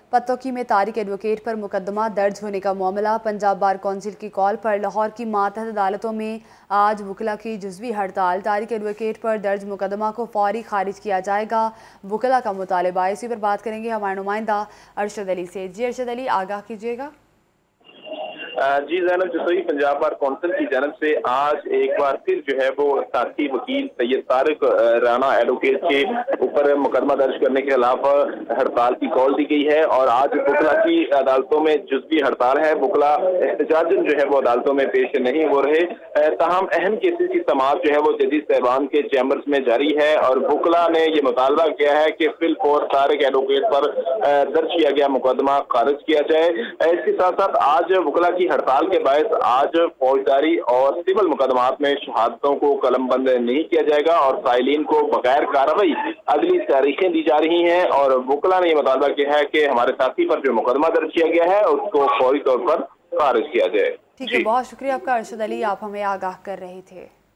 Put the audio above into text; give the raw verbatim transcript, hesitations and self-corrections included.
पत्तौकी में तारिक एडवोकेट पर मुकदमा दर्ज होने का मामला। पंजाब बार कौंसिल की कॉल पर लाहौर की मातहत अदालतों में आज वकला की जुज़वी हड़ताल। तारिक एडवोकेट पर दर्ज मुकदमा को फौरी खारिज किया जाएगा, वकला का मुतालबा। इसी पर बात करेंगे हमारे नुमाइंदा अरशद अली से। जी अरशद अली, आगाह कीजिएगा। जी ज़ैनब जसोई, पंजाब बार कौंसिल की जानब से आज एक बार फिर जो है वो साथी वकील सैयद तारिक राना एडवोकेट के ऊपर मुकदमा दर्ज करने के खिलाफ हड़ताल की कॉल दी गई है और आज वकला की अदालतों में जुज़वी हड़ताल है। वकला एहतजाजन जो है वो अदालतों में पेश नहीं हो रहे, तमाम अहम केसेस की समाअत जो है वो जदीद साहिबान के चैम्बर्स में जारी है और वकला ने यह मुतालबा किया है कि फिल फौर तारिक एडवोकेट पर दर्ज किया गया मुकदमा खारिज किया जाए। इसके साथ साथ आज वकला की हड़ताल के बायस आज फौजदारी और सिविल मुकदमात में शहादतों को कलमबंद नहीं किया जाएगा और फाइलिन को बगैर कार्रवाई अगली तारीखें दी जा रही हैं और वकला ने यह मुतालबा किया है कि हमारे साथी पर जो मुकदमा दर्ज किया गया है उसको फौरी तौर पर खारिज किया जाए। ठीक है, बहुत शुक्रिया आपका अरशद अली, आप हमें आगाह कर रहे थे।